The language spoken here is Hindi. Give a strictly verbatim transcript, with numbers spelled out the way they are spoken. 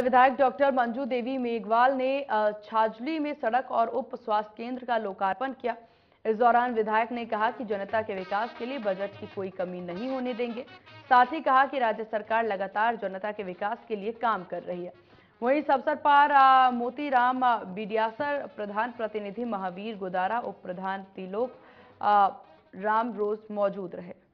विधायक डॉक्टर मंजू देवी मेघवाल ने छाजली में सड़क और उप स्वास्थ्य केंद्र का लोकार्पण किया। इस दौरान विधायक ने कहा कि जनता के विकास के लिए बजट की कोई कमी नहीं होने देंगे। साथ ही कहा कि राज्य सरकार लगातार जनता के विकास के लिए काम कर रही है। वहीं इस अवसर पर मोतीराम बिडियासर, प्रधान प्रतिनिधि महावीर गोदारा, उप प्रधान तिलोक राम रोज मौजूद रहे।